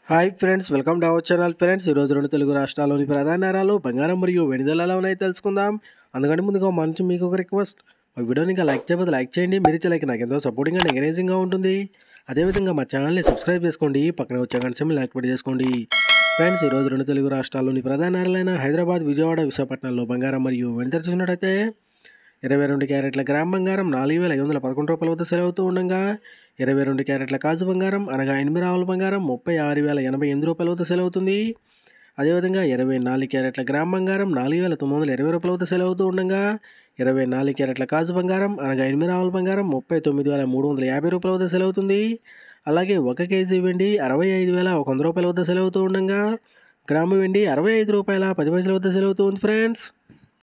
Hi friends, welcome to our channel. Friends, ఈరోజు రెండు తెలుగు రాష్ట్రాల్లోని ప్రధాన నగరాల్లో బంగారం మరియు వెండి ధరలు ఎలా ఉన్నాయో తెలుసుకుందాం. అందుకంటే ముందుగా మంచి మీకు ఒక రిక్వెస్ట్, మా వీడియోని ఇంకా లైక్ చేయకపోతే లైక్ చేయండి. మీరు ఇచ్చే లైక్ నాకు ఎంతో సపోర్టింగ్ అండ్ ఎంకరేజింగ్గా ఉంటుంది. అదేవిధంగా మా ఛానల్ని సబ్స్క్రైబ్ చేసుకోండి, పక్కన వచ్చే గంట సింబల్ని యాక్టివేట్ చేసుకోండి. ఫ్రెండ్స్, ఈరోజు రెండు తెలుగు రాష్ట్రాల్లోని ప్రధాన నగరాలైన హైదరాబాద్, విజయవాడ, విశాఖపట్నంలో బంగారం మరియు వెండి ధర చూసినట్టయితే 22 క్యారెట్ల గ్రామ్ బంగారం 4,511 రూపాయల వద్ద సేల్ అవుతూ ఉండగా, 22 క్యారెట్ల కాజు బంగారం అనగా 8 రావుల బంగారం 36,088 రూపాయల వద్ద సేల్ అవుతుంది. అదేవిధంగా 24 క్యారెట్ల గ్రామ్ బంగారం 4,920 రూపాయల వద్ద సేల్ అవుతూ ఉండగా, 24 క్యారెట్ల కాజు బంగారం అనగా 8 రావుల బంగారం 39,350 రూపాయల వద్ద సేల్ అవుతుంది. అలాగే 1 కేజీ వెండి 65,100 రూపాయల వద్ద సేల్ అవుతూ ఉండగా, గ్రాము వెండి 65 రూపాయల 10 పైసల వద్ద సేల్ అవుతుంది ఫ్రెండ్స్.